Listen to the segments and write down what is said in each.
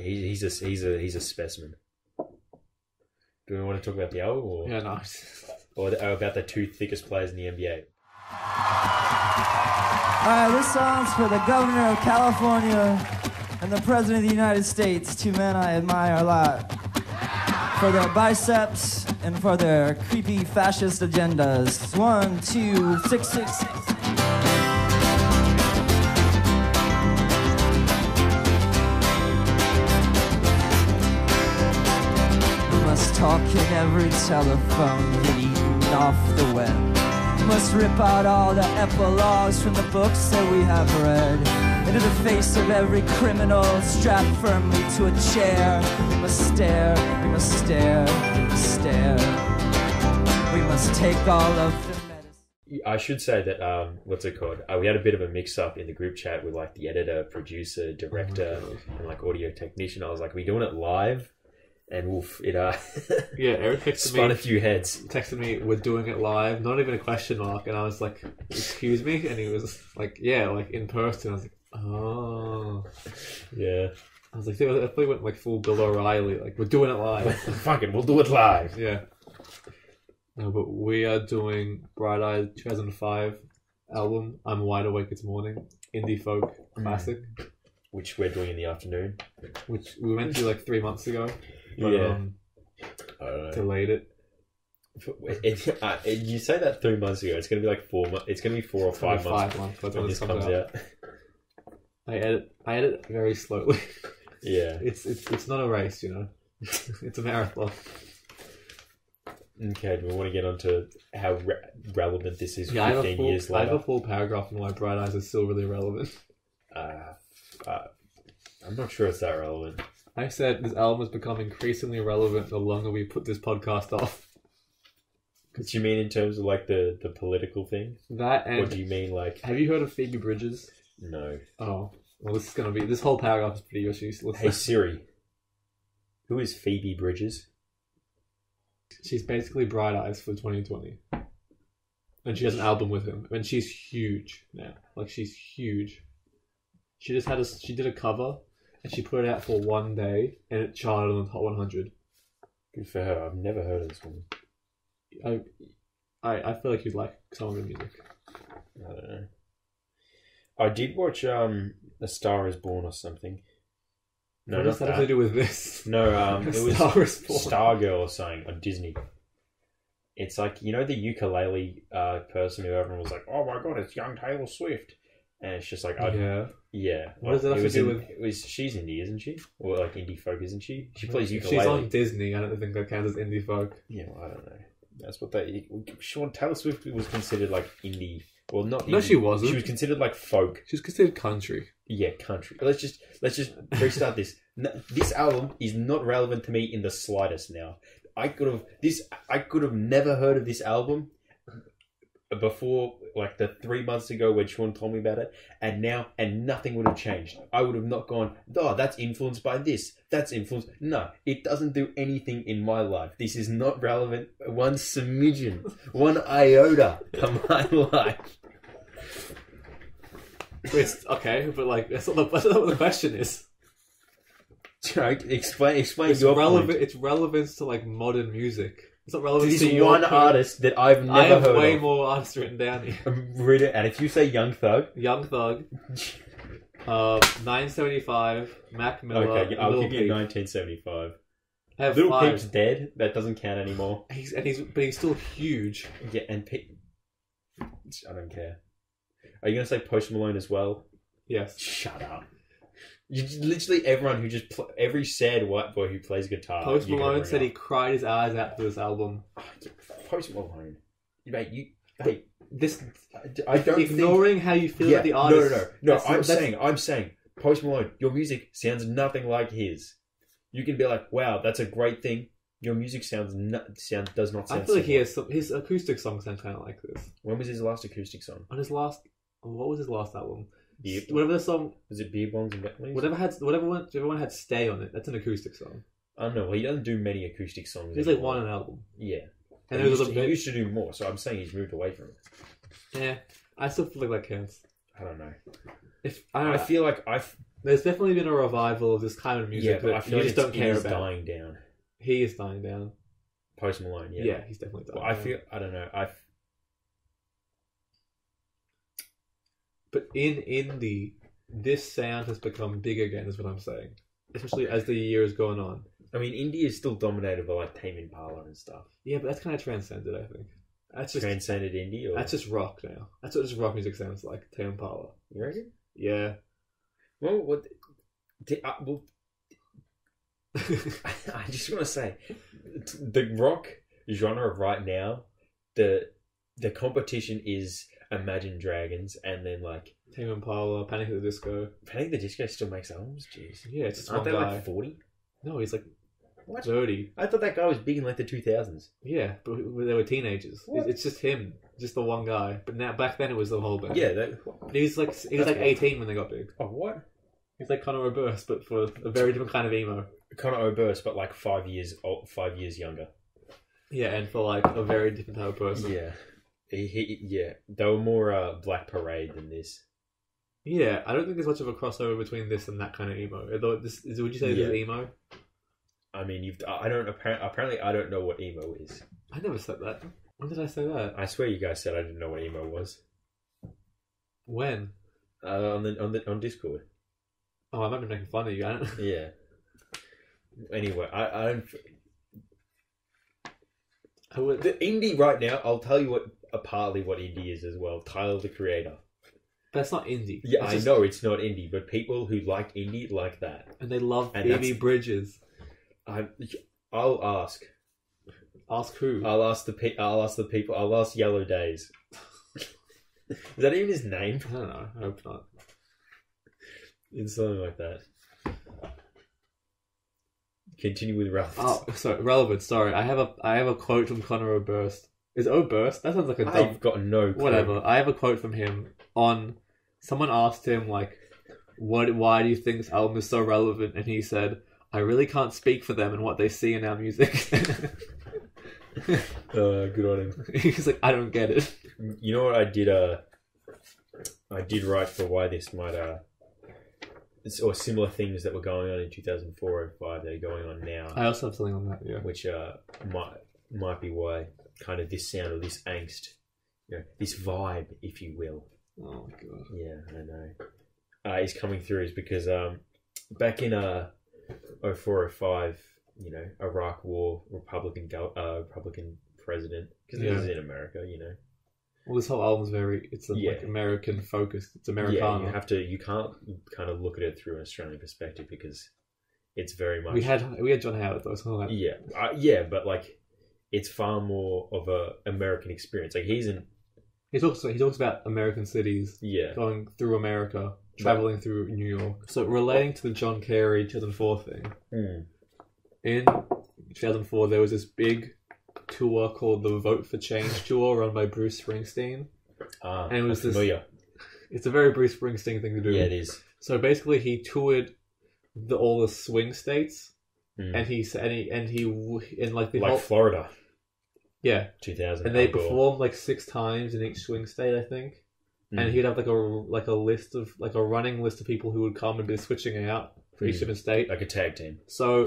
He's a specimen. Do we want to talk about the album or or about the two thickest players in the NBA? Alright, this song's for the governor of California and the president of the United States, two men I admire a lot. For their biceps and for their creepy fascist agendas. 1, 2, 6, 6, 6. We must talk in every telephone, get eaten off the web. Must rip out all the epilogues from the books that we have read. Into the face of every criminal, strapped firmly to a chair. We must stare, we must stare, we must stare. We must take all of the medicine. I should say that, what's it called? We had a bit of a mix-up in the group chat with, like, the editor, producer, director, and, like, audio technician. I was like, are we doing it live? And woof, it yeah, Eric texted spun me. A few heads. Texted me, we're doing it live, not even a question mark, and I was like, excuse me, and he was like, yeah, like in person. I was like, oh, yeah. I was like, I definitely went like full Bill O'Reilly, like we're doing it live. Fuck it, we'll do it live. Yeah. No, but we are doing Bright Eyes 2005 album. I'm Wide Awake This Morning, indie folk classic, which we're doing in the afternoon, which we went to like 3 months ago. But, yeah, delayed it. You say that 3 months ago. It's gonna be like 4 months. It's gonna be 4 or 5 months. 5 months when this comes out. I edit very slowly. Yeah, it's not a race, you know. It's a marathon. Okay, do we want to get onto how relevant this is 15 years later? I have a full paragraph on why Bright Eyes is still really relevant. I'm not sure it's that relevant. I said this album has become increasingly relevant the longer we put this podcast off. What do you mean in terms of like the political thing? That and... Or do you mean like... Have you heard of Phoebe Bridgers? No. Oh. Well, this whole paragraph is pretty useless. Hey Siri. Who is Phoebe Bridgers? She's basically Bright Eyes for 2020. And she has an album with him. And she's huge now. Like, she's huge. She did a cover... And she put it out for 1 day, and it charted on the top 100. Good for her. I've never heard of this woman. I feel like you'd like some of her music. I don't know. I did watch A Star Is Born or something. No, what does that have to do with this? No, it was Star Is Born. Stargirl or something on Disney. It's like, you know the ukulele person who everyone was like, oh my god, it's young Taylor Swift. And it's just like, yeah. What does that have to do with? She's indie, isn't she? Or like indie folk, isn't she? She plays ukulele. She's on Disney. I don't think that counts as indie folk. Yeah, well, I don't know. That's what Taylor Swift was considered like indie. Well, not. No, indie. she wasn't. She was considered like folk. She was considered country. Yeah, country. Let's just restart this. This album is not relevant to me in the slightest now. I could have never heard of this album before, like the 3 months ago when Sean told me about it, and nothing would have changed. I would have not gone, oh, that's influenced by this. That's influenced. No, it doesn't do anything in my life. This is not relevant one smidgen, one iota to my life. It's okay, but like that's not what the question is. Explain it's your relevant. point. It's relevance to like modern music. It's not relevant to your one artist that I've never heard of. I have way more artists written down here. And if you say Young Thug, 975, Mac Miller. Okay, I'll Lil give you Peep. 1975. I have Little 5. Peep's dead. That doesn't count anymore. But he's still huge. Yeah, and I don't care. Are you gonna say Post Malone as well? Yes. Shut up. Literally everyone who every sad white boy who plays guitar. Post Malone said he cried his eyes out for this album. Post Malone, mate. This I don't ignoring how you feel about the artist. No. I'm saying, Post Malone, your music sounds nothing like his. You can be like, wow, that's a great thing. Your music does not sound. I feel like his acoustic songs sound kind of like this. When was his last acoustic song? What was his last album? Beer, whatever the song was it, Beer Bongs and Bentleys? Whatever one had "Stay" on it. That's an acoustic song. I don't know. Well, he doesn't do many acoustic songs. There's like one on an album. Yeah, and he used to do more. So I'm saying he's moved away from it. Yeah, I still feel like that counts. I don't know. I feel like There's definitely been a revival of this kind of music but I that feel you like just don't care it is about. dying down. He is dying down. Post Malone, yeah. Yeah, he's definitely dying Well, I down. feel, I don't know, But in indie, this sound has become big again, is what I'm saying. Especially as the year has gone on. I mean, India is still dominated by like Tame Impala and stuff. Yeah, but that's kind of transcended, I think. That's just Transcended indie, or that's just rock now. That's what just rock music sounds like. Tame Impala. you reckon? Yeah. Well, what? I just want to say, the rock genre right now, the competition is Imagine Dragons, and then like Tame Impala, Panic at the Disco. Panic at the Disco still makes albums. Jeez, Yeah, it's just aren't one they guy. like 40? No, he's like What? 30. I thought that guy was big in like the 2000s. Yeah, but they were teenagers. What? It's just him, just the one guy. But now, back then, it was the whole band. Yeah, But he was like 18 when they got big. oh what? He's like Conor Oberst, but for a very different kind of emo. Conor Oberst, but like 5 years old, 5 years younger. Yeah, and for like a very different type of person. Yeah, yeah. They were more Black Parade than this. Yeah, I don't think there's much of a crossover between this and that kind of emo. Although this is, would you say this is emo? I mean, I don't apparently I don't know what emo is. I never said that. When did I say that? I swear you guys said I didn't know what emo was. When? On Discord. Oh, I might be making fun of you. I don't. Yeah. Anyway, I don't. The indie right now, I'll tell you what. Partly what indie is as well. Tyler the Creator. That's not indie. Yeah, It's I just- know it's not indie, but people who like indie like that. And they love And Phoebe that's- Bridges. I'll ask. Ask who? I'll ask the people. I'll ask Yellow Days. Is that even his name? I don't know. I hope not. It's something like that. Continue with Ralph. Oh, sorry. Relevant. Sorry, I have a quote from Conor Oberst. Is it Oberst? That sounds like a dumb. I've got no clue. Whatever. I have a quote from him on. Someone asked him like, Why do you think this album is so relevant?" And he said, "I really can't speak for them and what they see in our music." Good on him. He's like, "I don't get it." You know what I did? I did write for why this might or similar things that were going on in 2004 and 5 that are going on now, I also have something on that. Yeah. which might be why kind of this sound or this angst, this vibe, if you will. Oh my god. Yeah, I know. Is coming through is because back in 0405, Iraq War, Republican president, because this is in America, Well, this whole album's it's Yeah. like American focused. It's Yeah, Americana. you can't kind of look at it through an Australian perspective because it's very much. We had John Howard though, so that. Yeah, but like it's far more of a American experience. Like He talks about American cities, yeah, going through America, traveling through New York. So relating to the John Kerry 2004 thing, in 2004 there was this big tour called the Vote for Change tour run by Bruce Springsteen. and it was familiar. It's a very Bruce Springsteen thing to do. Yeah, it is. So basically, he toured all the swing states, Mm. and he in like the Like whole, Florida, yeah, 2000, and they Al Gore. performed like 6 times in each swing state, I think. And he'd have like a list of like a running list of people who would come and be switching out for each different state. like a tag team. So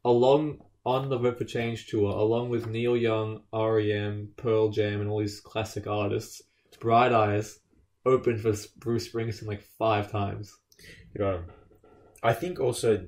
on the Vote for Change tour, along with Neil Young, R.E.M., Pearl Jam, and all these classic artists, Bright Eyes opened for Bruce Springsteen like 5 times. I think also,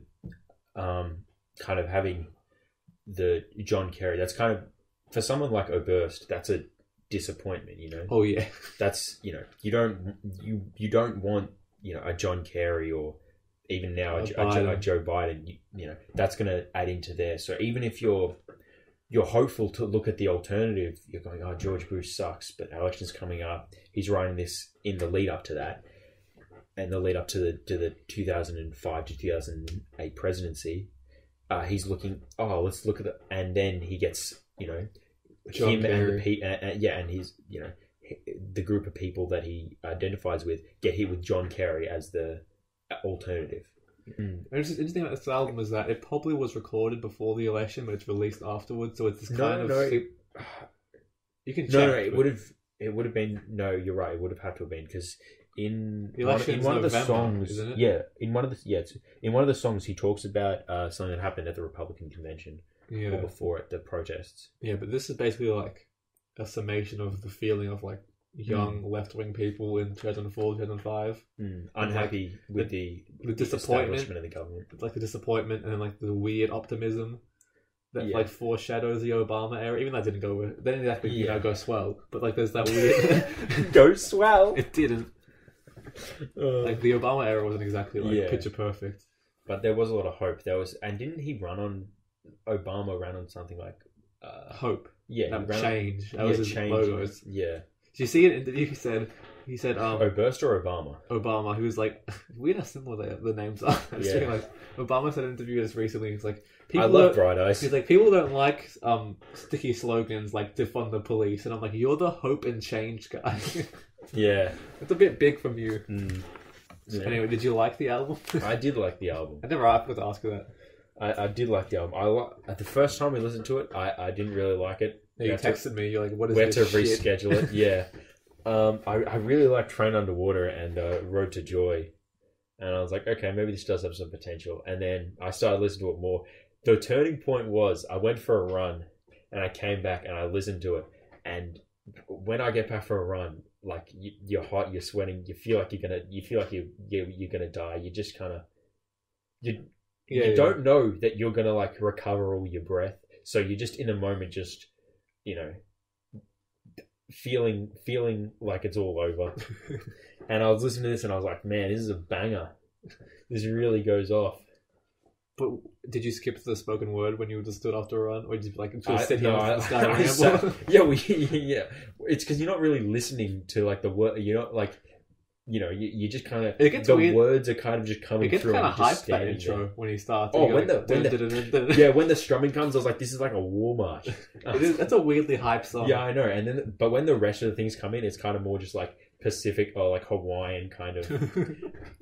kind of having the John Kerry. That's kind of for someone like Oberst. That's a disappointment. Oh yeah, That's you don't want a John Kerry or even now a Joe Biden. That's going to add into there. So even if you're hopeful to look at the alternative, you're going, oh, George Bush sucks, but our election's coming up. He's writing this in the lead up to that, and the lead up to the 2005 to 2008 presidency. He's looking. Oh, let's look at it, and then he gets John him Kerry. and his the group of people that he identifies with get hit with John Kerry as the alternative. And it's interesting about this album is that it probably was recorded before the election, but it's released afterwards. So it's this kind of. You can check. It would have been. No, you're right. It would have had to have been because in The one election's of the November, songs, isn't it? yeah, in one of the songs, he talks about something that happened at the Republican convention or Yeah. before at the protests. Yeah, but this is basically like a summation of the feeling of like young left-wing people in 2004, 2005. Unhappy with the disappointment, establishment of the government. like the disappointment and like the weird optimism that like foreshadows the Obama era. Even that didn't go with. They didn't exactly go swell, but like there's that weird Go swell. It didn't. Like the Obama era wasn't exactly like picture perfect, but there was a lot of hope. And didn't he Obama ran on something like hope? Yeah, that change. That was his logos. Yeah. Did you see it? He said Oberst or Obama? Obama, who was like, weird how similar the names are. I was thinking, like, Obama said in an interview this recently, he's like, I love Bright Eyes. He's like, people don't like sticky slogans like defund the police, and I'm like, you're the hope and change guy. Yeah. It's a bit big from you. Yeah. Anyway, did you like the album? I did like the album. I never forgot to ask you that. I did like the album. At the first time we listened to it, I didn't really like it. You texted me, you're like, what is this shit? We had to reschedule it, yeah. I really liked Train Underwater and Road to Joy. And I was like, okay, maybe this does have some potential. And then I started listening to it more. The turning point was I went for a run and I came back and I listened to it. And when I get back for a run, like you're hot, you're sweating, you feel like you're gonna die. You just kind of you don't know that you're gonna like recover all your breath. So you're just in a moment, just feeling like it's all over. And I was listening to this and I was like, man, this is a banger. This really goes off. But did you skip the spoken word when you just stood after a run, or did you like sit here and start ramble? Yeah. It's because you're not really listening to like the word. You're not like, you just kind of words are kind of just coming through. It gets kind of hyped that intro when he starts. Oh, when the strumming comes, I was like, this is like a war march. That's a weirdly hyped song. Yeah, I know. And then, but when the rest of the things come in, it's kind of more just like Pacific or like Hawaiian kind of,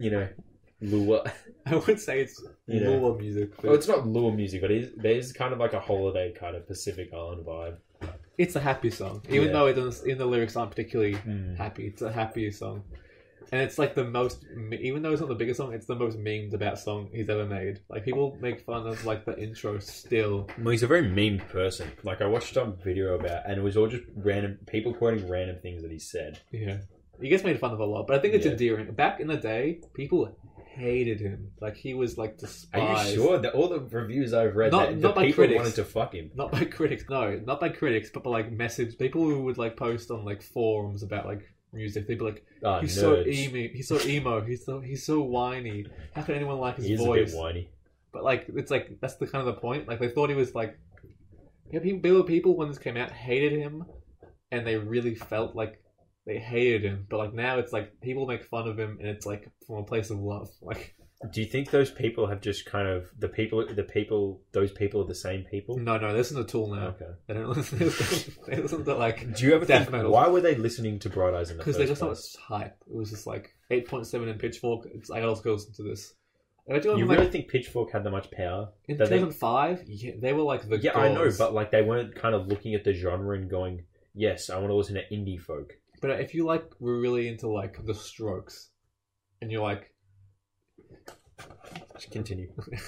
lure. I would say it's lure music. But... Oh, it's not lure music, but there's kind of like a holiday kind of Pacific Island vibe. It's a happy song, even though the lyrics aren't particularly happy. It's a happy song, and it's like the most. Even though it's not the biggest song, it's the most memed about song he's ever made. Like people make fun of like the intro still. Well, he's a very memed person. Like I watched some video about, and it was all just random people quoting random things that he said. Yeah, he gets made fun of a lot, but I think it's endearing. Back in the day, people hated him. Like he was like despised. Are you sure that all the reviews I've read not by people critics wanted to fuck him? Not by critics. No, not by critics, but by like message people who would like post on like forums about like music. They'd be like, he's so emo, he's so whiny. How can anyone like his voice? A bit whiny. But like it's like that's the kind of the point. Like they thought he was like people when this came out hated him, and they really felt like they hated him. But like now it's like people make fun of him, and it's like from a place of love. Like, do you think those people have just kind of those people are the same people? No, they listen to Tool now. Okay, they don't listen. They listen to like. Do you ever think metal. Why were they listening to Bright Eyes in the first place? Because they just thought hype. It was just like 8.7 in Pitchfork. I gotta go listen to this. You really think Pitchfork had that much power? In 2005, they were like the gods. I know, but like they weren't kind of looking at the genre and going, "Yes, I want to listen to indie folk." But if you like were really into like the Strokes, and you're like, just continue.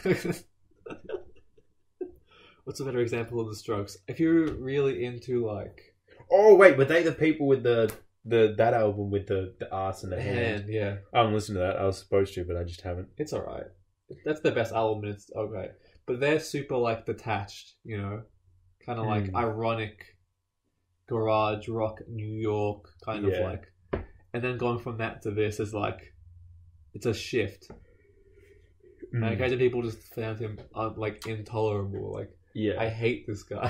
What's a better example of the Strokes? If you're really into like, oh wait, were they the people with that album with the arse and the hand? Yeah, I haven't listened to that. I was supposed to, but I just haven't. It's alright. That's their best album, and it's okay. But they're super like detached, kind of like ironic. Garage rock, New York, kind of like, and then going from that to this is like, it's a shift. And occasionally people just found him like intolerable. Like, I hate this guy.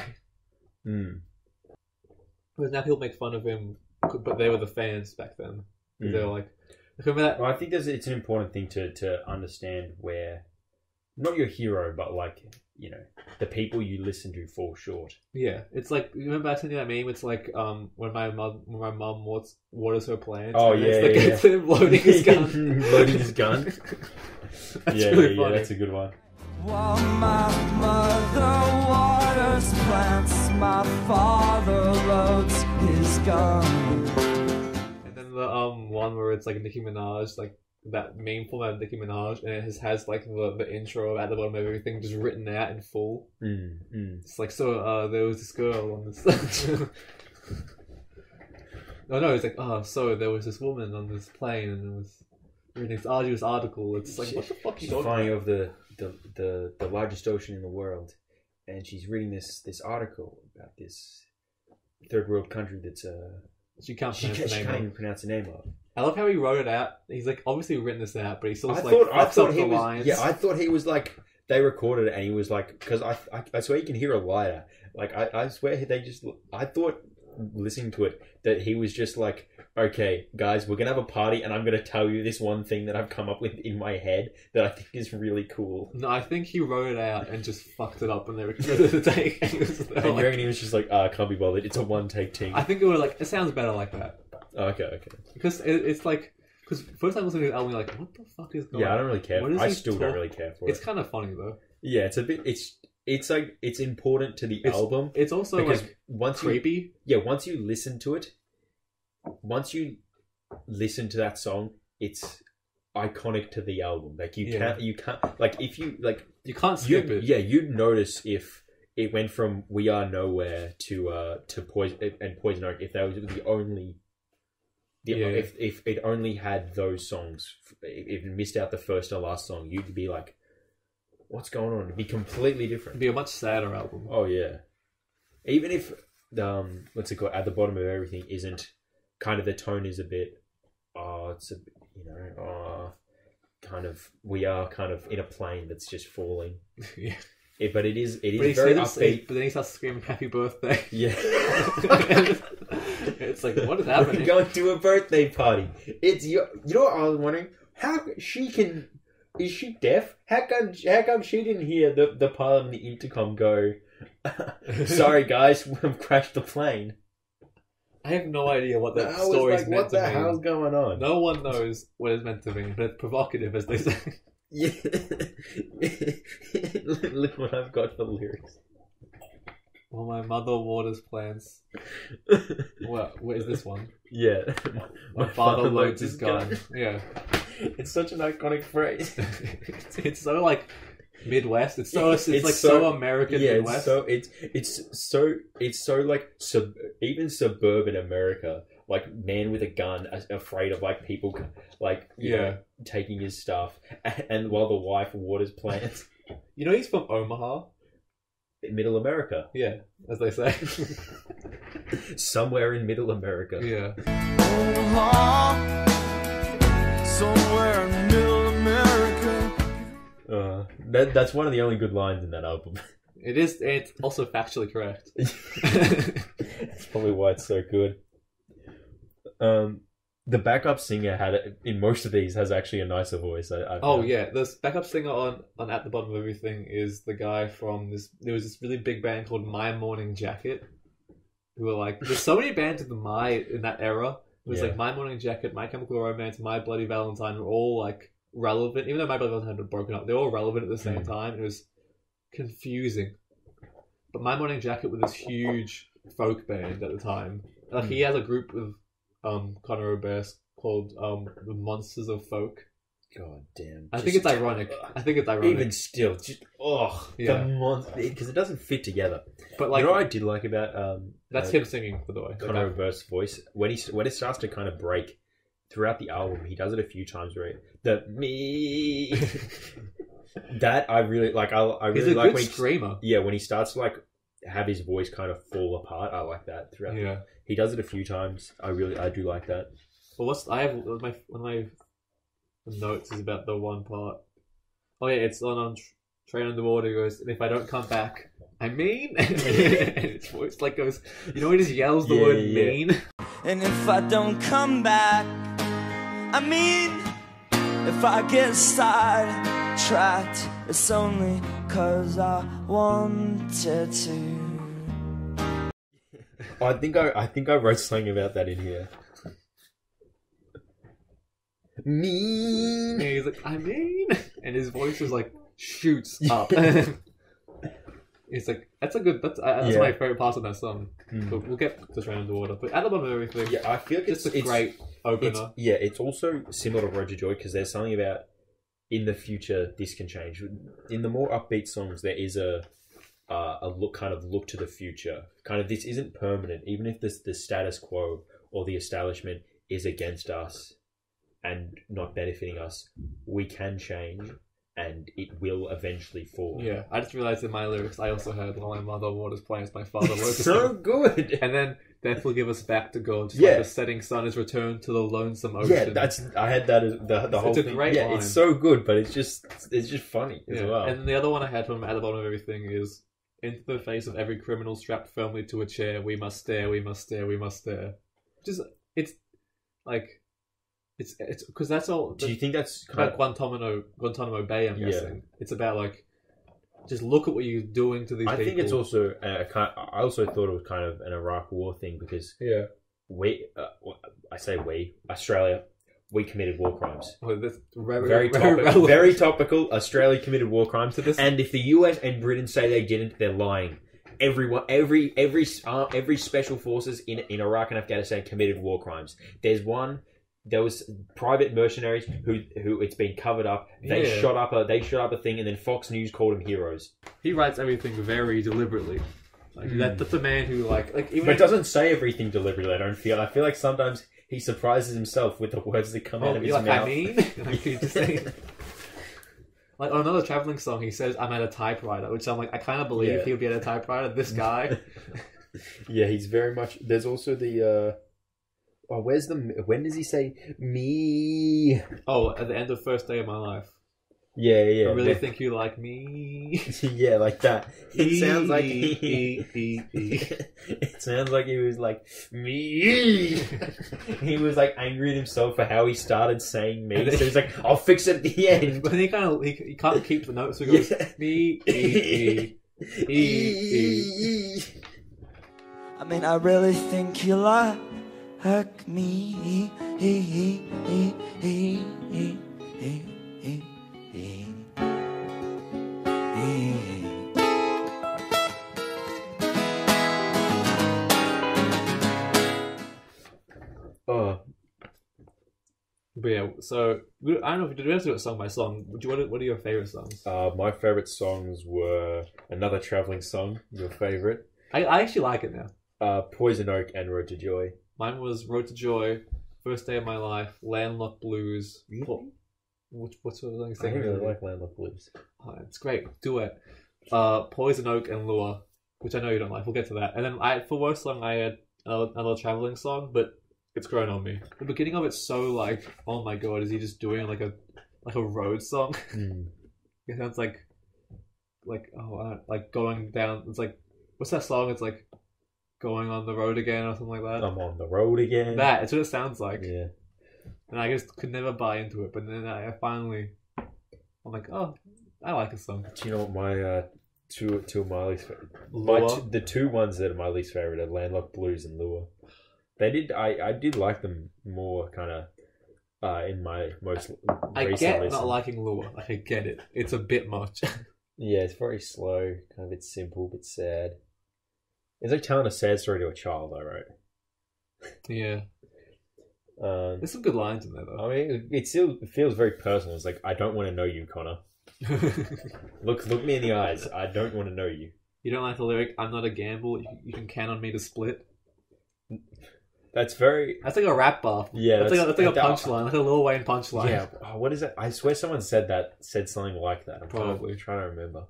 Because now people make fun of him, but they were the fans back then. They were like, remember that? Well, I think it's an important thing to understand where, not your hero, but like. The people you listen to fall short. Yeah, it's like, you remember I sent you that meme? It's like when my mum waters her plants. Oh, it's him loading his gun. Loading his gun. That's really funny. Yeah, that's a good one. While my mother waters plants, my father loads his gun. And then the one where it's like Nicki Minaj, like that meme format of Nicki Minaj, and it has like the intro at the bottom of everything just written out in full. It's like, so there was this girl on this. No, it's like, so there was this woman on this plane, and it was reading this arduous article. It's like, what the fuck? She's flying over the largest ocean in the world, and she's reading this article about this third world country that's she can't even pronounce the name of. I love how he wrote it out. He's like obviously written this out, but he still I fucks thought up he the was, lines. Yeah, I thought he was like, they recorded it and he was like, because I swear you can hear a lighter. Like I swear I thought listening to it that he was just like, okay guys, we're gonna have a party and I'm gonna tell you this one thing that I've come up with in my head that I think is really cool. No, I think he wrote it out and just fucked it up when they recorded the take. And you reckon he was just like, I can't be bothered, it's a one take thing. I think it was like, it sounds better like that. Okay. Because it's like, because first time listening to the album, you're like, what the fuck is going on? Yeah, I don't really care. I still don't really care for it. It's kind of funny though. Yeah, it's a bit. It's like it's important to the album. It's also because like once creepy. Once you listen to it, once you listen to that song, it's iconic to the album. Like you can't like if you like you can't skip it. Yeah, you'd notice if it went from We Are Nowhere to Poison Oak if that was the only. If it only had those songs, if it missed out the first and last song, you'd be like, what's going on? It'd be completely different. It'd be a much sadder album. Oh, yeah. Even if, what's it called, At the Bottom of Everything isn't, kind of the tone is a bit, it's a, kind of, we are kind of in a plane that's just falling. Yeah. But it is very upbeat. But then he starts screaming "Happy Birthday!" Yeah, it's like, what is happening? We're going to a birthday party. It's you know what I was wondering? How is she deaf? How come she didn't hear the part on the intercom go? Sorry guys, we've crashed the plane. I have no idea what that story is meant to mean. What the hell's going on? No one knows what it's meant to mean, but it's provocative, as they say. Yeah. Look what I've got for lyrics. Well, my mother waters plants. What is this one? Yeah. My father loads his gun. Yeah. It's such an iconic phrase. It's so like Midwest. It's so American Midwest. It's so like even suburban America. Like man with a gun, afraid of like people, like taking his stuff, and while the wife waters plants. You know he's from Omaha, Middle America. Yeah, as they say, somewhere in Middle America. Yeah. Omaha, somewhere in Middle America. That's one of the only good lines in that album. It is. It's also factually correct. That's probably why it's so good. The backup singer in most of these has actually a nicer voice. The backup singer on At the Bottom of Everything is the guy from this. There was this really big band called My Morning Jacket, who were like, there's so many bands with the My in that era. It was like My Morning Jacket, My Chemical Romance, My Bloody Valentine were all like relevant, even though My Bloody Valentine had broken up. They were all relevant at the same time. It was confusing, but My Morning Jacket was this huge folk band at the time. Like he has a group with Conor Oberst called The Monsters of Folk. God damn. I think it's ironic. Even still, just the monster, because it doesn't fit together. But like, you know what I did like about that's him singing, by the way. Conor Oberst's voice when it starts to kind of break throughout the album. He does it a few times, right? That I really like. I really like when screamer. When he starts to like have his voice kind of fall apart. I like that throughout. Yeah. He does it a few times. I do like that. Well, one of my notes is about the one part. Oh yeah, it's on Train on the Water. He goes, and if I don't come back, I mean, and his voice like goes. You know, he just yells the word mean. And if I don't come back, I mean, if I get sidetracked, it's only 'cause I wanted to. I think I wrote something about that in here. Mean. And he's like, I mean, and his voice is like shoots up. It's like that's my favorite part of that song. But we'll get to Random Order. But at the bottom of everything, Yeah, I feel like it's a great opener. It's also similar to Roger Joy because there's something about in the future this can change. In the more upbeat songs, there is a look to the future. Kind of this isn't permanent, even if the status quo or the establishment is against us and not benefiting us. We can change. And it will eventually fall. Yeah, I just realised in my lyrics I also heard while my mother waters planes, my father works. So good. And then death will give us back to God. Just like the setting sun is returned to the lonesome ocean. Yeah, I had that as the whole thing. Great line. It's so good, but it's just funny as well. And the other one I had from at the bottom of everything is into the face of every criminal strapped firmly to a chair, we must stare, we must stare, we must stare. Just it's like. It's because that's all. Do you think that's about Guantanamo Bay? I'm guessing it's about like just look at what you're doing to these people. I think it's also I also thought it was kind of an Iraq War thing because Australia, we committed war crimes. Oh, that's very topical. Australia committed war crimes to this, and if the US and Britain say they didn't, they're lying. Every special forces in Iraq and Afghanistan committed war crimes. There was private mercenaries who it's been covered up. They shot up a thing, and then Fox News called them heroes. He writes everything very deliberately. Like that's a man who even. But it doesn't say everything deliberately. I feel like sometimes he surprises himself with the words that come out of his mouth. I mean, you just say. Like on another traveling song, he says, "I'm at a typewriter," which I'm like, I kind of believe he'll be at a typewriter. This guy. Yeah, he's very much. There's also the. When does he say me? Oh, at the end of First Day of My Life. Yeah. I really think you like me. Yeah, like that. It sounds like it sounds like he was like me. He was like angry at himself for how he started saying me. So he's like, "I'll fix it at the end." But he can't keep the notes. So he goes me. I mean, I really think you like me. But yeah, so I don't know if we have to do it song by song. What are your favorite songs? My favorite songs were another traveling song. Your favorite? I actually like it now. Poison Oak and Road to Joy. Mine was Road to Joy, First Day of My Life, Landlocked Blues. Really? What's the other I thing? really like Landlocked Blues. Oh, it's great. Duet. Poison Oak and Lure, which I know you don't like. We'll get to that. And then for worst song, I had another traveling song, but it's grown on me. The beginning of it's so like, oh my god, is he just doing like a road song? It sounds like going down. It's like, what's that song? It's like going on the road again or something like that. I'm on the road again. That's what it sounds like. Yeah. And I just could never buy into it, but then I'm like, oh, I like this song. Do you know what my two of my least favorite? The two ones that are my least favorite are Landlocked Blues and Lure. I did like them more kind of in my most recent I get listen. not liking Lure. Like, I get it. It's a bit much. Yeah, it's very slow, kind of a bit simple, but sad. It's like telling a sad story to a child, I wrote. Yeah. There's some good lines in there, though. I mean, it feels very personal. It's like, I don't want to know you, Connor. Look me in the eyes. I don't want to know you. You don't like the lyric, I'm not a gamble, you can count on me to split? That's like a rap bar. Yeah, that's like a punchline, like a Lil Wayne punchline. Yeah, what is it? I swear someone said something like that. I'm Probably trying to remember.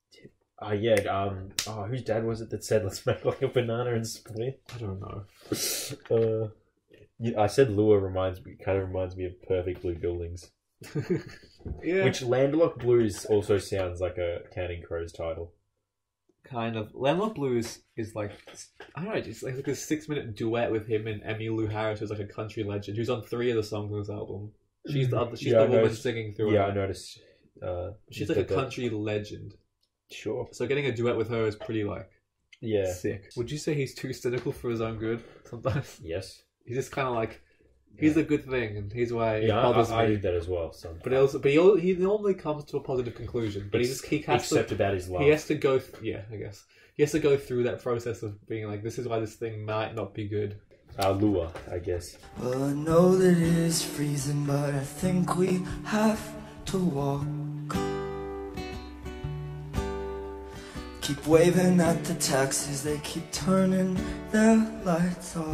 Whose dad was it that said, let's make like a banana and split? I don't know. I said Lure reminds me of Perfect Blue Buildings. Yeah. Which Landlocked Blues also sounds like a Counting Crows title. Kind of. Landlocked Blues is like, I don't know, it's like a 6-minute duet with him and Emmylou Harris, who's like a country legend, who's on 3 of the songs on this album. She's the woman singing through it. Yeah, I noticed. She's like a country legend. Sure. So getting a duet with her is pretty yeah, sick. Would you say he's too cynical for his own good sometimes? Yes. He's just kind of like, He's a good thing, and he's why it Yeah, bothers I me. did that as well. So. But he normally comes to a positive conclusion. But he has except to, about his life. he has to go. I guess he has to go through that process of being like, this is why this thing might not be good. Lure, I guess. Well, I know that it is freezing, but I think we have to walk. Keep waving at the taxis, they keep turning their lights off.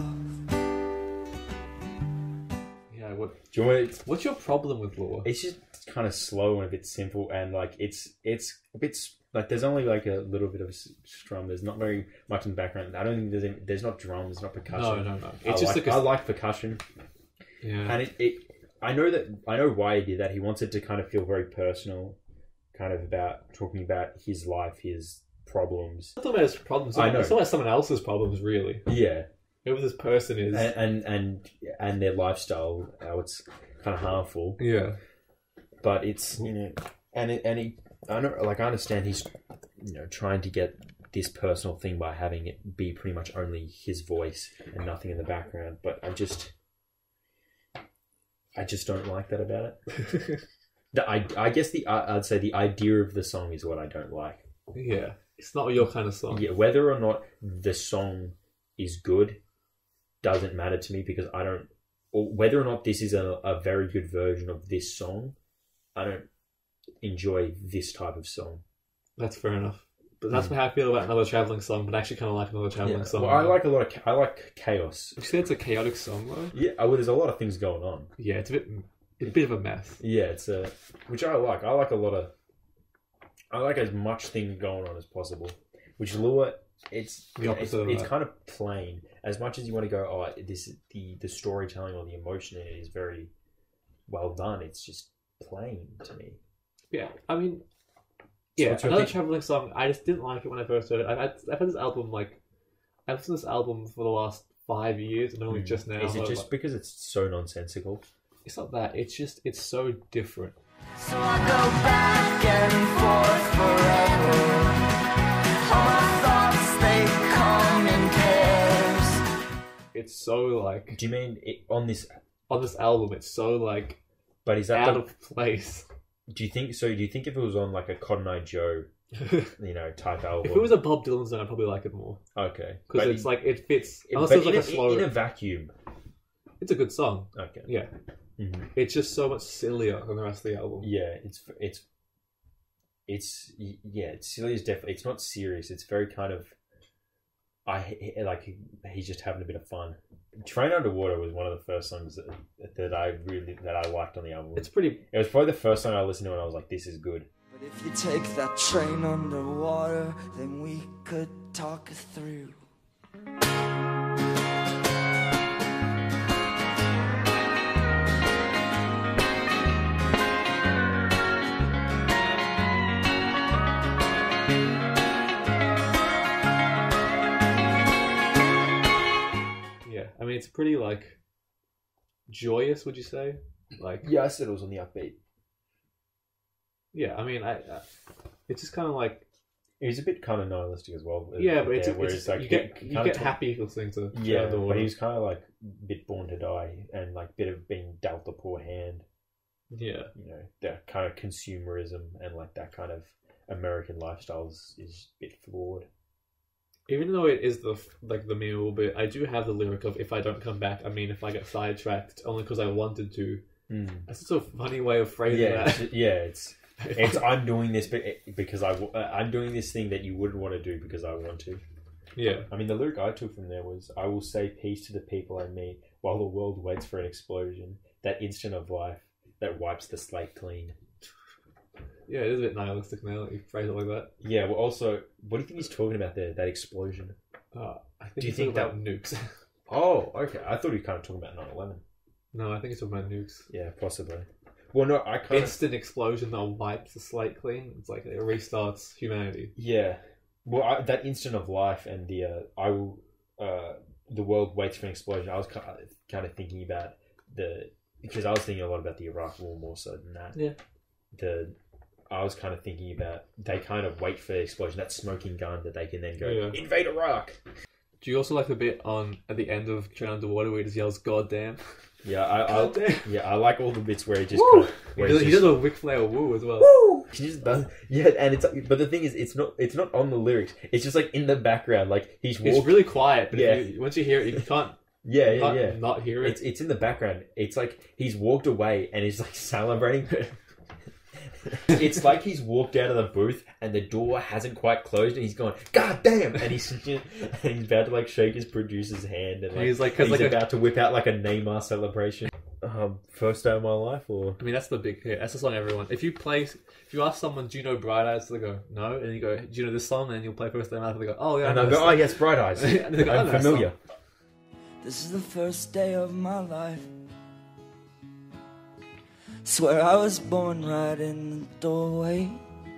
Yeah, what? Do you want What's your problem with lore? It's just kind of slow and a bit simple, and like it's a bit like there's only like a little bit of strum. There's not very much in the background. I don't think there's not drums, there's not percussion. No. It's just I like percussion. Yeah, and I know why he did that. He wants it to kind of feel very personal, kind of about talking about his life, his problems. it's not about his problems. I know. It's not about someone else's problems, really. Yeah, Whoever this person is, and their lifestyle, how it's kind of harmful. yeah. But it's I understand he's trying to get this personal thing by having it be pretty much only his voice and nothing in the background. But I just don't like that about it. I guess I'd say the idea of the song is what I don't like. Yeah, it's not your kind of song. Yeah, whether or not the song is good doesn't matter to me because I don't. Or whether or not this is a very good version of this song, I don't enjoy this type of song. That's fair enough. But that's how I feel about Another Travelling Song, but I actually kind of like Another Travelling Song. Well, I like chaos. Would you say it's a chaotic song, though? Yeah, well, there's a lot of things going on. Yeah, it's a bit of a mess. Yeah, which I like. I like as much thing going on as possible. Which Lure, it's kind of plain. As much as you want to go, this the storytelling or the emotion in it is very well done. It's just plain to me. Yeah, I mean, yeah, So Another Travelling Song, I just didn't like it when I first heard it. I've had this album, I've listened to this album for the last 5 years and only just now. Is it just because it's so nonsensical? It's not that, it's so different. So I go back and forth forever. All my thoughts, they come in pairs. It's so like... Do you mean on this album, it's so like... But is that out of place. Do you think so? Do you think if it was on like a Cotton Eye Joe, type album? If it was a Bob Dylan song, I'd probably like it more. Okay, because it's like it fits. Unless Unless there's like a slow. In a vacuum, it's a good song. Okay. Yeah. Mm-hmm. It's just so much sillier than the rest of the album. Yeah, it's silly. It's definitely. It's not serious. It's very kind of. He's just having a bit of fun. Train Underwater was one of the first songs that I liked on the album. It was probably the first song I listened to and I was like, this is good. But if you take that train underwater, then we could talk it through. I mean, it's pretty like joyous. Would you say? Yeah, I said it was on the upbeat. Yeah, I mean, it's just kind of like it was a bit kind of nihilistic as well. Yeah, but it's like you get happy listening to but he was kind of like a bit born to die and like bit of being dealt a poor hand. Yeah, that kind of consumerism and like that kind of American lifestyle is a bit flawed. Even though it is the memorable bit, I do have the lyric of "If I don't come back, I mean if I get sidetracked, it's only because I wanted to." That's just a funny way of phrasing that. It's I'm doing this because I'm doing this thing that you wouldn't want to do because I want to. Yeah, I mean the lyric I took from there was, "I will say peace to the people I meet while the world waits for an explosion. That instant of life that wipes the slate clean." Yeah, it is a bit nihilistic now that you phrase it like that. Yeah, well also, what do you think he's talking about there, that explosion? I think he's talking about nukes. Oh, okay. I thought he was kind of talking about 9/11. No, I think he's talking about nukes. Yeah, possibly. Well, no, I kind Instant explosion that wipes the slate clean. It's like it restarts humanity. Yeah. Well, that instant of life and the world waits for an explosion. I was kind of thinking about because I was thinking a lot about the Iraq War more so than that. Yeah. I was kind of thinking about they kind of wait for the explosion, that smoking gun that they can then go invade Iraq. Do you also like the bit at the end of Train Underwater where he just yells "God damn"? Yeah, I like all the bits where he just He does a Ric Flair woo as well. Woo! He just does, yeah, and but the thing is, it's not on the lyrics. It's just like in the background, like It's really quiet. But Yeah. once you hear it, you can't. yeah. Not hear it. It's in the background. It's like he's walked away and he's like celebrating. It's like he's walked out of the booth and the door hasn't quite closed and he's gone, God damn! And he's about to like shake his producer's hand and like, he's about to whip out like a Neymar celebration. First day of my life, or I mean, that's the big hit. That's the song everyone. If you ask someone, do you know Bright Eyes? They go, no. And you go, do you know this song? And then you'll play First Day of My Life. And they go, oh yeah. And they'll go, oh yes, Bright Eyes. And they go, I'm familiar. This is the first day of my life. Swear I was born right in the doorway.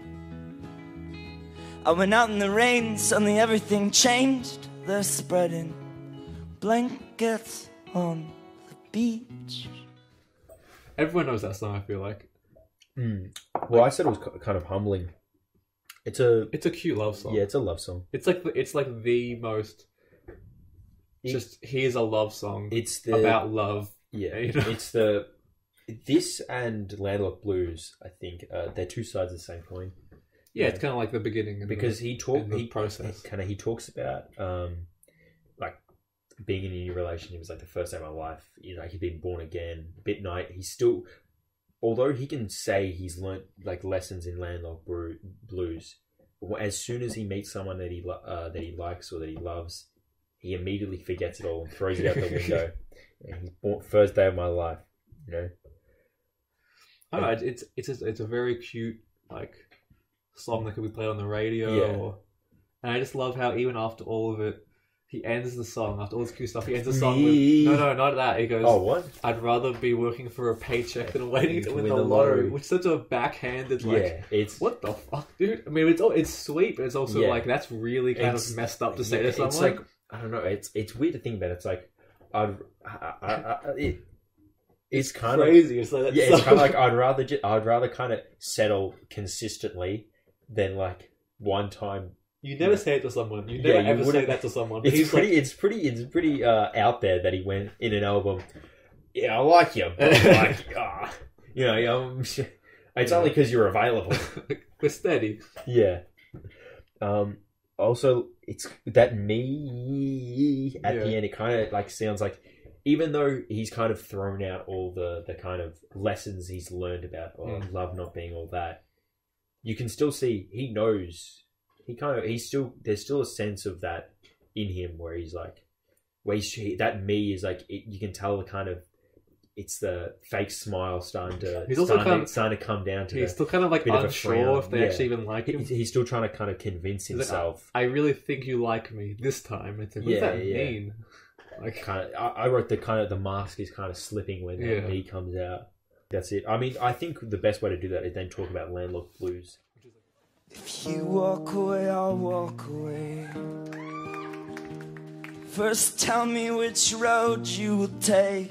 I went out in the rain, suddenly everything changed. They're spreading blankets on the beach. Everyone knows that song, I feel like. Well, I said it was kind of humbling. It's a cute love song. Yeah, it's a love song. It's like the most. Just here's a love song. It's about love. Yeah, you know? It's this and Landlocked Blues. I think they're two sides of the same coin. Yeah, it's kind of like the beginning because he talks about like being in a new relationship is like the first day of my life. You know, he's been born again. Bit night. He's still, although he can say he's learnt like lessons in Landlocked Blues. As soon as he meets someone that he likes or that he loves, he immediately forgets it all and throws it out the window. And he's born first day of my life. You know. Oh, it's a very cute like song that could be played on the radio. Yeah. And I just love how even after all of it, he ends the song after all this cute stuff. He ends the song with no, not that. He goes, "Oh, what? I'd rather be working for a paycheck than waiting to win the lottery," which is such a backhanded like. Yeah, it's what the fuck, dude. I mean, it's sweet, but it's also like that's really kind of messed up to say to someone. It's like I don't know. It's weird to think about. It's like it's kind crazy. Of it's like it's kind of like I'd rather kind of settle consistently than like one time. You never say it to someone. You never ever say that to someone. It's pretty out there that he went in an album. Yeah, I like you, but like, it's only because you're available. We're steady. Yeah. Also, it's that me at the end. It kind of like sounds like, even though he's kind of thrown out all the kind of lessons he's learned about love not being all that, you can still see he knows. There's still a sense of that in him where he's like, that me is like, you can tell the kind of, it's the fake smile starting to come down to. He's still kind of like unsure if they actually even like him. He's still trying to kind of convince himself. Like, I really think you like me this time. It's like, what does that mean? Like, kind of, I wrote the mask is kind of slipping when that me comes out. That's it. I mean, I think the best way to do that is then talk about Landlocked Blues. If you walk away, I'll walk away. First tell me which road you will take.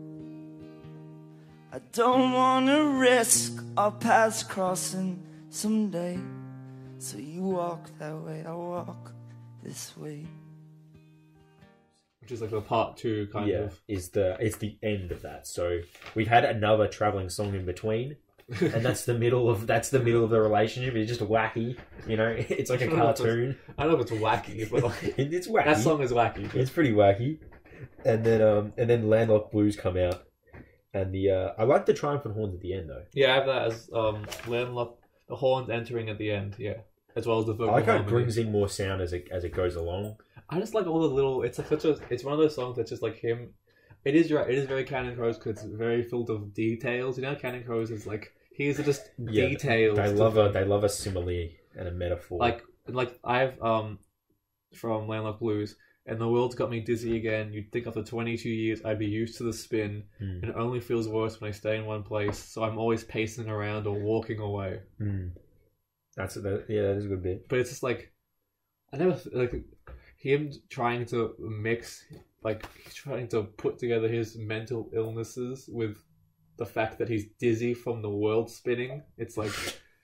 I don't wanna risk our paths crossing someday. So you walk that way, I'll walk this way. Which is like the part two kind of. It's the end of that. So we've had another travelling song in between. And that's the middle of the relationship. It's just wacky, you know. It's like a cartoon. I don't know if it's wacky, but like, it's wacky. That song is wacky. It's pretty wacky. And then Landlocked Blues come out, and I like the triumphant horns at the end though. Yeah, I have that as Landlocked, the horns entering at the end. Yeah, as well as the vocal. I like how it brings in more sound as it goes along. I just like all the little. It's like it's one of those songs that's just like him. It is right. It is very Counting Crows because it's very filled of details. You know, Counting Crows is like. Here's just details. They love a simile and a metaphor. Like I've from Landlocked Blues, and the world's got me dizzy again. You'd think after 22 years I'd be used to the spin, and it only feels worse when I stay in one place. So I'm always pacing around or walking away. That is a good bit. But it's just like I never like him trying to mix, like trying to put together his mental illnesses with the fact that he's dizzy from the world spinning. It's like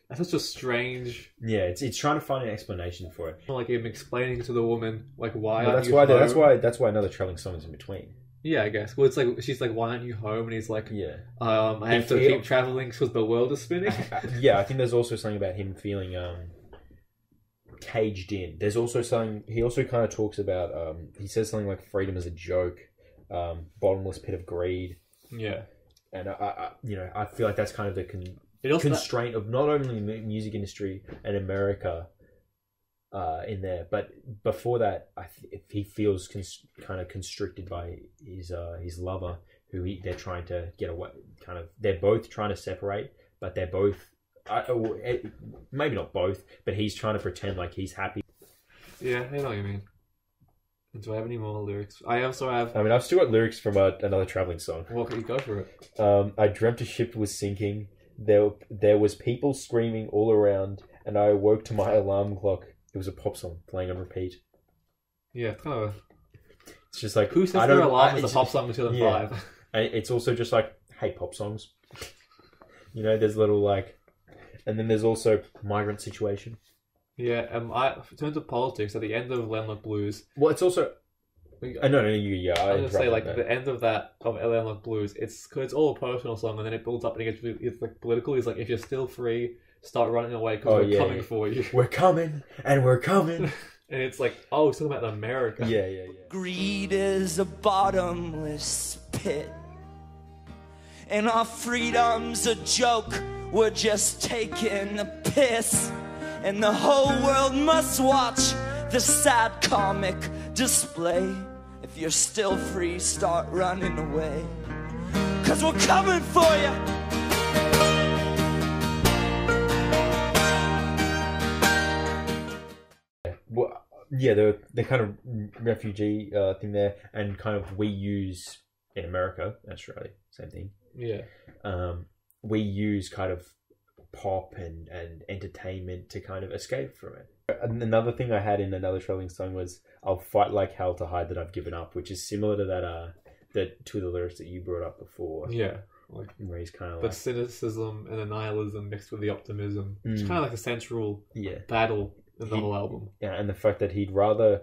That's such a strange. Yeah, it's trying to find an explanation for it. Like him explaining to the woman, like, why Well, aren't you home? that's why another traveling song is in between. Yeah, I guess. Well, it's like she's like, "Why aren't you home?" And he's like, Yeah. I have to keep traveling because the world is spinning." Yeah, I think there's also something about him feeling caged in. There's also something. He also kind of talks about. He says something like freedom is a joke, bottomless pit of greed. Yeah, and I feel like that's kind of the constraint of not only the music industry and America. In there, but before that, he feels kind of constricted by his lover, who they're trying to get away. They're both trying to separate, but they're both maybe not both, but he's trying to pretend like he's happy. Yeah, I know what you mean. Do I have any more lyrics? I also have. I mean, I've still got lyrics from another traveling song. Well, can you go for it? I dreamt a ship was sinking. There was people screaming all around, and I awoke to my alarm clock. It was a pop song playing on repeat. Yeah, it's kind of. It's just like who says their alarm is a pop song in 2005? Yeah. And it's also just like, hey, pop songs. There's little like, and then there's also migrant situation. Yeah, in terms of politics, at the end of Landlocked Blues. Well, it's also. I was gonna say like the end of Landlocked Blues. It's all a personal song, and then it builds up and it's like political. It's like, if you're still free, start running away because we're coming for you. We're coming, and we're coming. And it's like, oh, it's talking about America. Yeah. Greed is a bottomless pit, and our freedom's a joke. We're just taking a piss, and the whole world must watch the sad comic display. If you're still free, start running away, 'cause we're coming for you. Well, yeah, the kind of refugee thing there, and kind of we use in America, Australia, same thing. Yeah. We use kind of pop and entertainment to kind of escape from it. And another thing I had in another traveling song was "I'll fight like hell to hide that I've given up," which is similar to that two of the lyrics that you brought up before. Yeah, like where he's kind of the like cynicism and the nihilism mixed with the optimism. It's kind of like a central battle in the whole album. Yeah, and the fact that he'd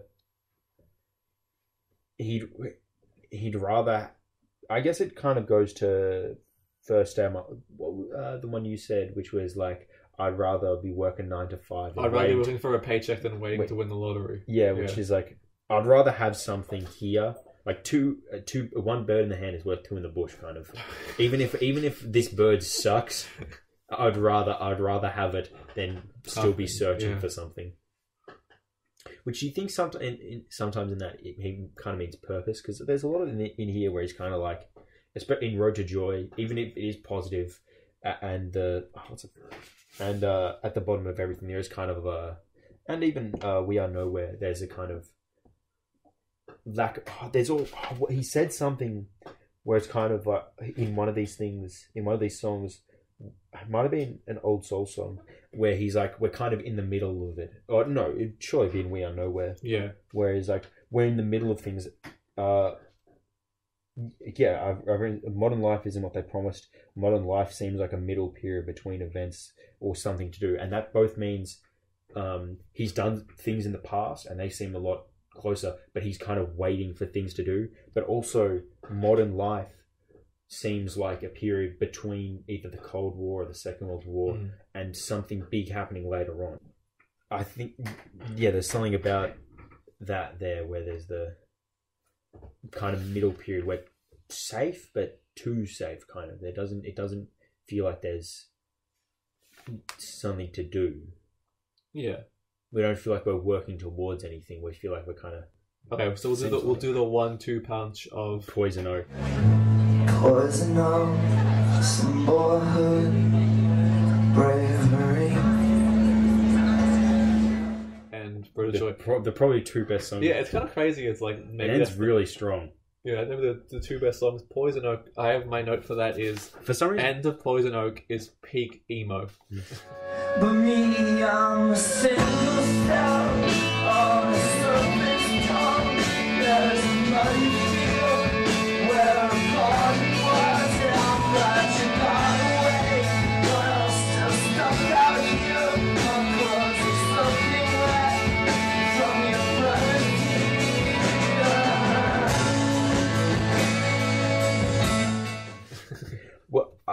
rather. I guess it kind of goes to first the one you said, which was like, I'd rather be working 9 to 5. I'd rather be looking for a paycheck than waiting to win the lottery. Yeah, which is like, I'd rather have something here. Like one bird in the hand is worth 2 in the bush, kind of. Even if this bird sucks, I'd rather have it than still be searching for something. Which you think sometimes in that he kind of means purpose, because there's a lot of in here where he's kind of like, especially in Road to Joy, even if it is positive, and at the bottom of everything there is kind of and even We Are Nowhere, there's a kind of lack. He said something where it's kind of like in one of these songs. It might have been an Old Soul song where he's like, we're kind of in the middle of it. Or no, it'd surely be in We Are Nowhere. Yeah. Where he's like, we're in the middle of things. Modern life isn't what they promised. Modern life seems like a middle period between events or something to do. And that both means he's done things in the past and they seem a lot closer, but he's kind of waiting for things to do. But also, modern life seems like a period between either the Cold War or the Second World War and something big happening later on. I think, there's something about that there where there's the kind of middle period where safe, but too safe, kind of. It doesn't feel like there's something to do. Yeah. We don't feel like we're working towards anything. We feel like we're kind of... Okay, so we'll do the 1-2 punch of Poison Oak. Poison oak, some boyhood, bravery. And Road to Joy. The probably 2 best songs. Yeah, it's kind of crazy. It's like maybe it's really strong. Yeah, maybe the 2 best songs. Poison Oak. I have my note for that is for some reason. End of Poison Oak is peak emo. But me, I'm a single star on a surface tongue. There's a muddy field where I'm caught was, and I'm glad you got away. But I'm still stuck out here.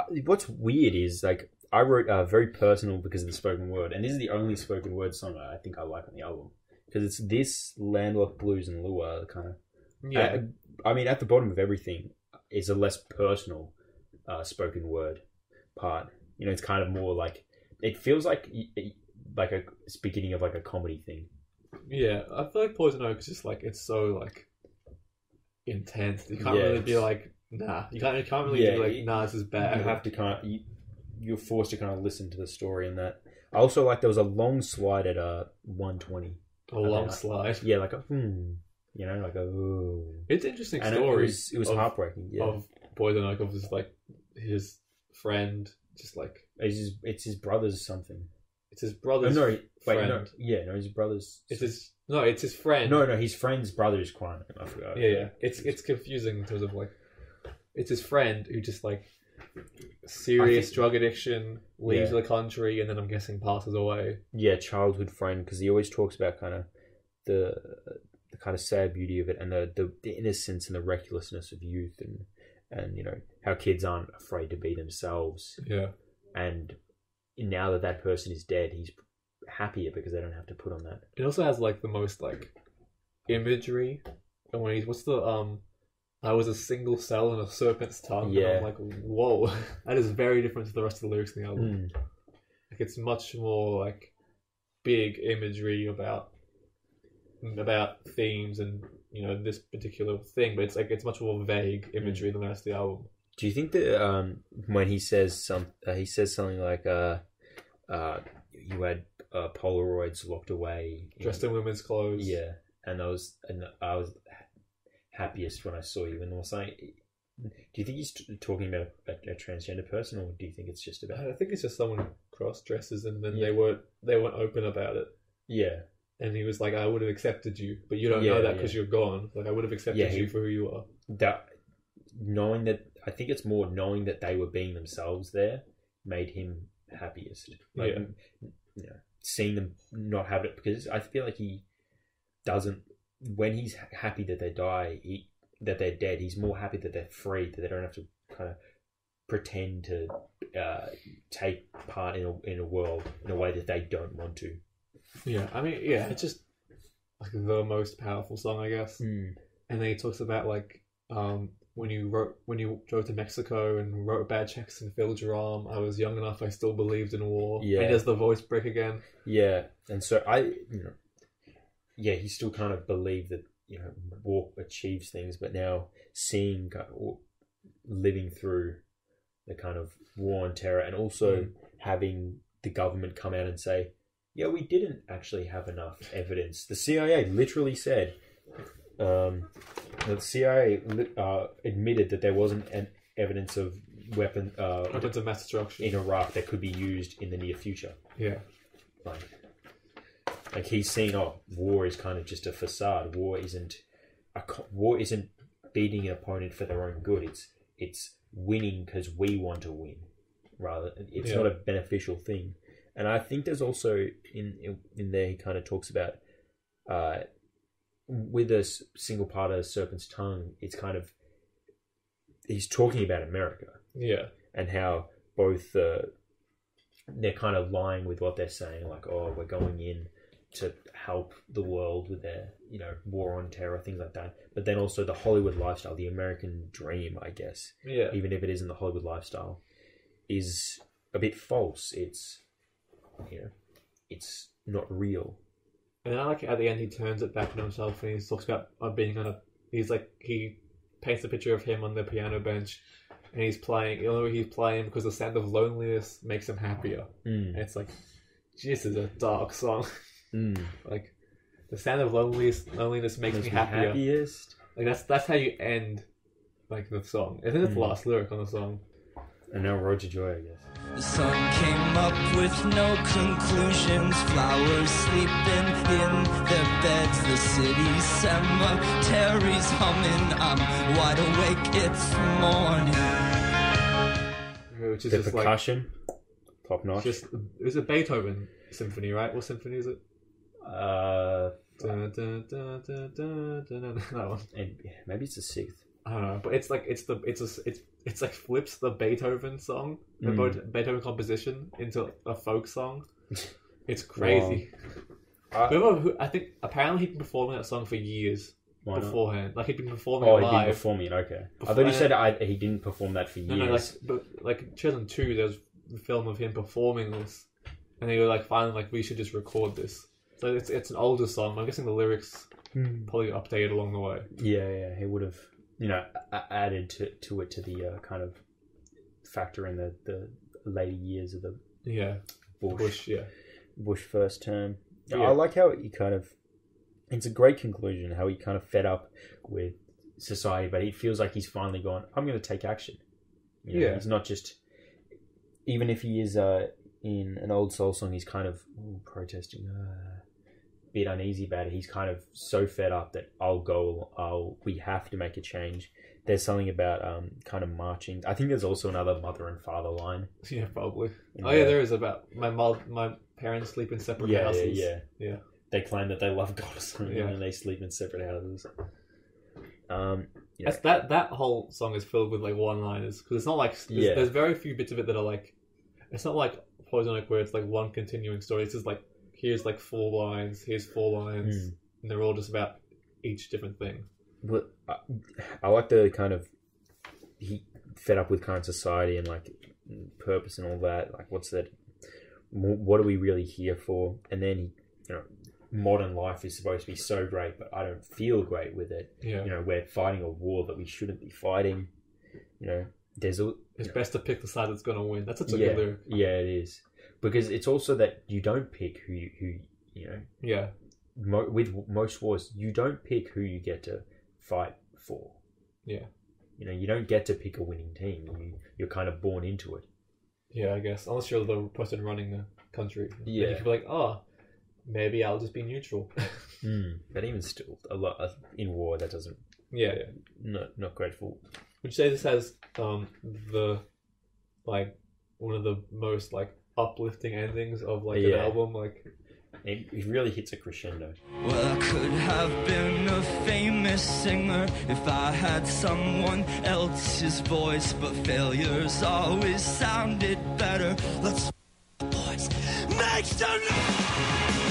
what's weird is like I wrote very personal because of the spoken word, and this is the only spoken word song I think I like on the album because it's this Landlocked Blues and Lua kind of. Yeah. I mean, at the bottom of everything is a less personal spoken word part. You know, it's kind of more like it feels like it's beginning of like a comedy thing. Yeah, I feel like Poison Oak is just like it's so like intense. You can't really be like, nah. You can't really be like, nah, this is bad. You have to you're forced to kind of listen to the story and that. I also like there was a long slide at 120. A long slide. Yeah, like a you know, like a ooh. It's an interesting and story. It was heartbreaking. Yeah, of Poison Oak of just like his friend, just like it's his brother's something. It's his brother's friend. No, his brother's. It's his friend. No, his friend's brother's crime. I forgot. Yeah. It's confusing in terms of like, it's his friend who just like serious drug addiction, leaves the country, and then I'm guessing passes away. Yeah, childhood friend, because he always talks about kind of the kind of sad beauty of it and the innocence and the recklessness of youth and you know how kids aren't afraid to be themselves. Yeah, and now that person is dead, he's happier because they don't have to put on that. It also has like the most like imagery, and when what's the I was a single cell in a serpent's tongue. Yeah, and I'm like, whoa, that is very different to the rest of the lyrics in the album. Like it's much more like big imagery about themes and you know this particular thing, but it's much more vague imagery than the rest of the album. Do you think that when he says something like you had Polaroids locked away, dressed in women's clothes? Yeah, and I was happiest when I saw you, and was like, do you think he's talking about a transgender person, or do you think it's just about? I think it's just someone who cross dresses, and then they weren't open about it. Yeah. And he was like, I would have accepted you, but you don't know that because you're gone. Like, I would have accepted you for who you are. I think it's more knowing that they were being themselves there made him happiest. Like, you know, seeing them not have it, because I feel like he doesn't, when he's happy that they die, that they're dead, he's more happy that they're free, that they don't have to kind of pretend to take part in a world in a way that they don't want to. Yeah, I mean, it's just like the most powerful song, I guess. And then he talks about like when you drove to Mexico and wrote bad checks and filled your arm. I was young enough, I still believed in war. Yeah, and there's the voice break again. Yeah, and so he still kind of believed that war achieves things, but now living through the kind of war on terror, and also having the government come out and say, yeah, we didn't actually have enough evidence. The CIA literally said, the CIA admitted that there wasn't evidence of weapons of mass destruction in Iraq that could be used in the near future. Yeah, like he's seen, war is kind of just a facade. War isn't beating an opponent for their own good. It's winning because we want to win. Rather, it's not a beneficial thing. And I think there's also in there he kind of talks about with a single part of Serpent's Tongue, it's kind of he's talking about America, and how both they're kind of lying with what they're saying, like, oh, we're going in to help the world with their war on terror, things like that. But then also the Hollywood lifestyle, the American dream, I guess, even if it isn't the Hollywood lifestyle, is a bit false. It's not real. And then I like at the end he turns it back on himself and he talks about being on he paints a picture of him on the piano bench and he's playing because the sound of loneliness makes him happier. And it's like, this is a dark song. Like the sound of loneliness makes me happier. Happiest. Like that's how you end like the song. I think that's the last lyric on the song. And now Road to Joy, I guess. The sun came up with no conclusions. Flowers sleeping in their beds. The city cemeteries humming. I'm wide awake, it's morning. Which is the just percussion, top notch. It was a Beethoven symphony, right? What symphony is it? That one. And maybe it's the sixth. I don't know, but it's like it's like flips the Beethoven song, the Beethoven composition into a folk song. It's crazy. I think apparently he'd been performing that song for years beforehand. Like he'd been performing it live. Oh, he'd been performing it. Okay, I thought you said he didn't perform that for years. No, like 2002, there was a film of him performing this, and they were like, finally, like we should just record this. So it's an older song. I'm guessing the lyrics probably updated along the way. Yeah, he would have, added to it to the kind of factor in the later years of the Bush first term. Yeah. I like how he kind of. It's a great conclusion how he kind of fed up with society, but he feels like he's finally gone. I'm going to take action. He's not just. Even if he is in an old soul song, he's kind of protesting. Bit uneasy about it. He's kind of so fed up that we have to make a change. There's something about kind of marching. I think there's also another mother and father line. Yeah, probably. There is about my parents sleep in separate houses. Yeah. They claim that they love God or something, and they sleep in separate houses. That whole song is filled with like one-liners because it's not like there's very few bits of it that are like. It's not like Poison where it's like one continuing story. It's just like. Here's like 4 lines, here's 4 lines, and they're all just about each different thing. But I like the kind of he fed up with current society and like purpose and all that. Like, what's that? What are we really here for? And then modern life is supposed to be so great, but I don't feel great with it. Yeah. We're fighting a war that we shouldn't be fighting. It's best to pick the side that's going to win. That's such a good lyric. Yeah, it is. Because it's also that you don't pick who Yeah. With most wars, you don't pick who you get to fight for. Yeah. You don't get to pick a winning team. You're kind of born into it. Yeah, I guess. Unless you're the person running the country. Yeah. And you can be like, maybe I'll just be neutral. But even still, a lot in war, that doesn't... Yeah. Not grateful. Would you say this has the like one of the most like uplifting endings of like an album? Like it really hits a crescendo. Well, I could have been a famous singer if I had someone else's voice, but failures always sounded better. Let's boys make some noise.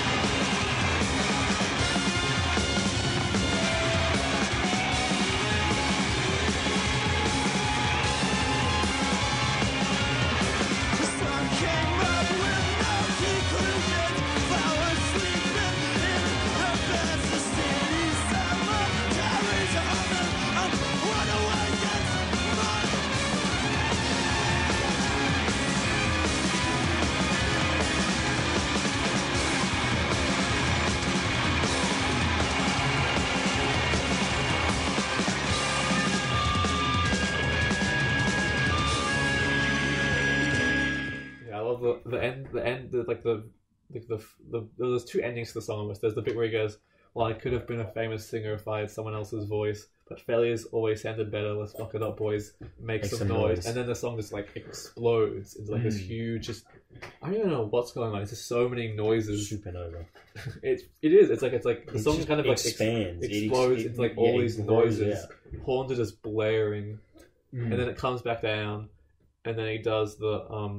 There's 2 endings to the song almost. There's the bit where he goes, well, I could have been a famous singer if I had someone else's voice, but failures always sounded better. Let's fuck it up, boys. Make some noise. And then the song just like explodes into like this huge, just I don't even know what's going on. It's just so many noises. Supernova. It is. It's like the song kind of like expands. Explodes. It's like all these noises. Horns are just blaring, and then it comes back down, and then he does the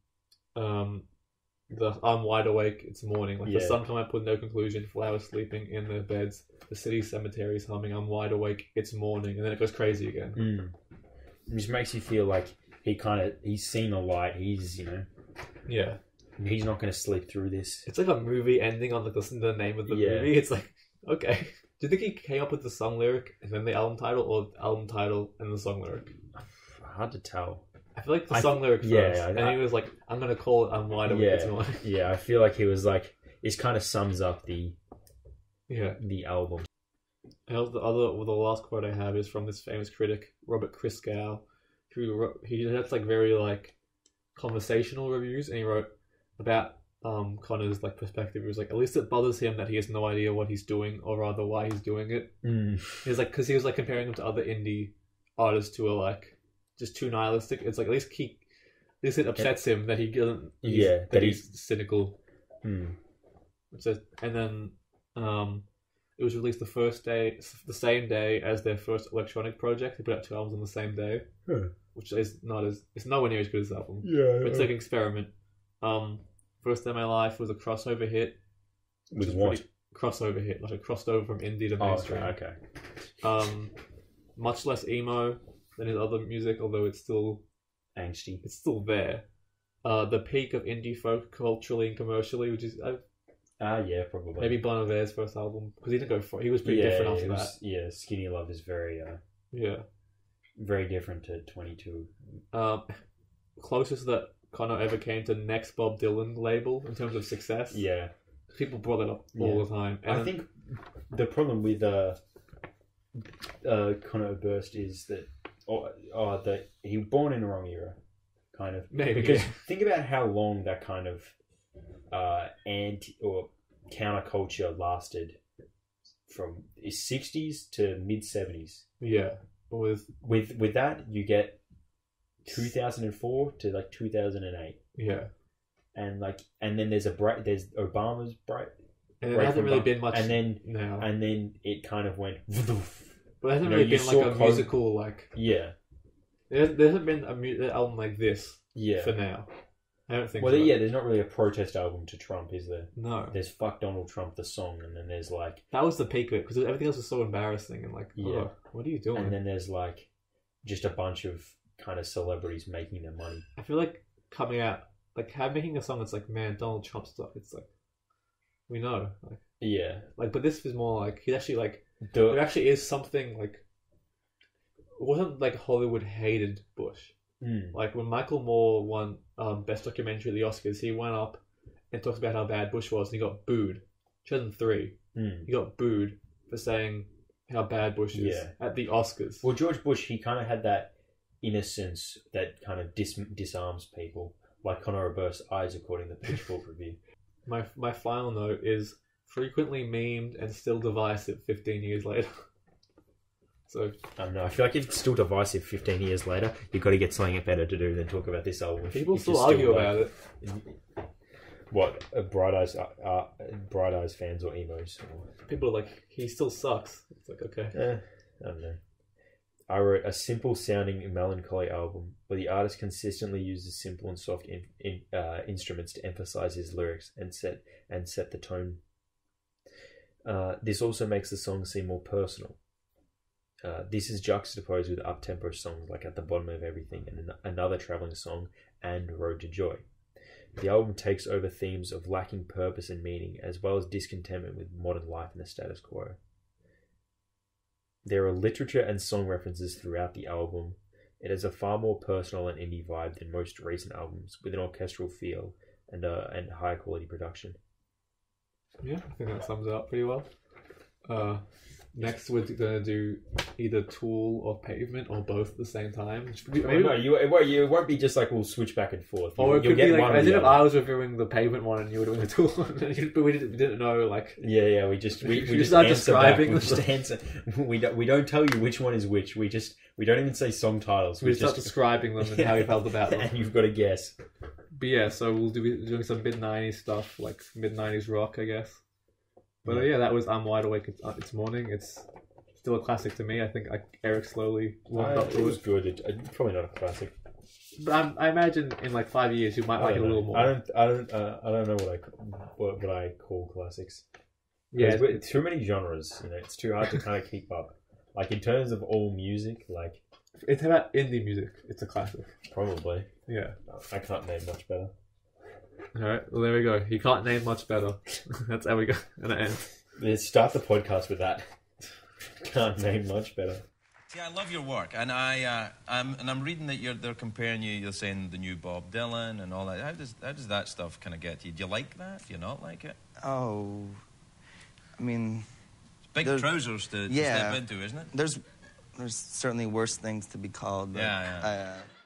I'm wide awake, it's morning. Like the sun come up with no conclusion, flowers sleeping in their beds, the city cemetery's humming, I'm wide awake, it's morning, and then it goes crazy again. It just makes you feel like he's seen the light, he's he's not going to sleep through this. It's like a movie ending on like the name of the movie. It's like, okay. Do you think he came up with the song lyric and then the album title, or the album title and the song lyric? Hard to tell. I feel like the song lyric first, and he was like, "I'm gonna call it I'm wide awake." I feel like he was like, it kind of sums up the album. And the last quote I have is from this famous critic, Robert Christgau, he has like very like conversational reviews, and he wrote about Conor's like perspective. He was like, at least it bothers him that he has no idea what he's doing, or rather why he's doing it. He was like, because he was like comparing him to other indie artists who are like just too nihilistic. It's like at least it upsets him that he doesn't. That he's cynical. Mm. And then It was released the same day as their first electronic project. They put out 2 albums on the same day, which is it's nowhere near as good as the album. Yeah, It's like an experiment. First Day of My Life was a crossover hit. With what? Crossover hit, like a crossed over from indie to mainstream. Okay. Much less emo than his other music, although it's still Angsty. It's still there. The peak of indie folk culturally and commercially, which is yeah, probably. maybe Bon Iver's first album, because he didn't go for it. He was pretty different after that. Yeah, Skinny Love is very Yeah. very different to 22. Closest that Conor ever came to next Bob Dylan label in terms of success. Yeah. People brought it up all the time. And I think the problem with Conor Oberst is that that he was born in the wrong era, kind of. Maybe, because yeah. think about how long that kind of anti or counterculture lasted from the 60s to mid 70s. Yeah, with that you get 2004 to like 2008. Yeah, and then there's there's Obama's break. And there hasn't really been much. And then now. And then it kind of went. But there hasn't really been like a musical like. Yeah. There hasn't been an album like this. Yeah. For now, I don't think. Well, so. yeah, there's not really a protest album to Trump, is there? No. There's "Fuck Donald Trump" the song, and then there's like. That was the peak of it because everything else was so embarrassing and like. Yeah. What are you doing? And then there's like, just a bunch of kind of celebrities making their money. I feel like coming out making a song that's like, man, Donald Trump stuff. It's like, we know, like. Yeah. Like, but this is more like he's actually like. There actually is something like. It wasn't like Hollywood hated Bush. Like when Michael Moore won Best Documentary at the Oscars, he went up and talked about how bad Bush was, and he got booed. 2003, he got booed for saying how bad Bush is at the Oscars. Well, George Bush, he kind of had that innocence that kind of disarms people, like Conor Oberst's eyes, according to the Pitchfork review. My final note is frequently memed and still divisive 15 years later. So I don't know. I feel like if it's still divisive 15 years later, you've got to get something better to do than talk about this album. People still argue about it. What? Bright Eyes fans or emos? People are like, he still sucks. It's like, okay. I don't know. I wrote a simple sounding melancholy album where the artist consistently uses simple and soft instruments to emphasize his lyrics and set the tone. This also makes the song seem more personal. This is juxtaposed with up-tempo songs like At the Bottom of Everything and another travelling song and Road to Joy. The album takes over themes of lacking purpose and meaning, as well as discontentment with modern life and the status quo. There are literature and song references throughout the album. It has a far more personal and indie vibe than most recent albums, with an orchestral feel and higher quality production. Yeah, I think that sums it up pretty well. Next, we're going to do either Tool or Pavement or both at the same time. Maybe, no, you won't be just like we'll switch back and forth. Or it could be like, as if I was reviewing the Pavement one and you were doing the Tool one, but we didn't know, like... Yeah, we just start describing. We don't tell you which one is which. We don't even say song titles. We just start describing them and how you felt about them. And you've got to guess. But yeah, so we'll be doing some mid-90s stuff, like mid-90s rock, I guess. But yeah, that was I'm Wide Awake, It's Morning. It's still a classic to me. I think Erik slowly warmed up to it. It was good. It's probably not a classic. But I imagine in like 5 years you might like it a little more. I don't know what I call classics. Yeah, too many genres. It's too hard to kind of keep up. Like in terms of all music, like it's about indie music. It's a classic. Probably. Yeah. I can't name much better. Alright, well there we go. You can't name much better. That's how we go. And it ends. Let's start the podcast with that. Can't name much better. Yeah, I love your work, and I'm reading that they're comparing you. You're saying the new Bob Dylan and all that. How does that stuff kind of get to you? Do you like that? Do you not like it? Oh, I mean, it's big trousers to step into, isn't it? There's certainly worse things to be called. But yeah.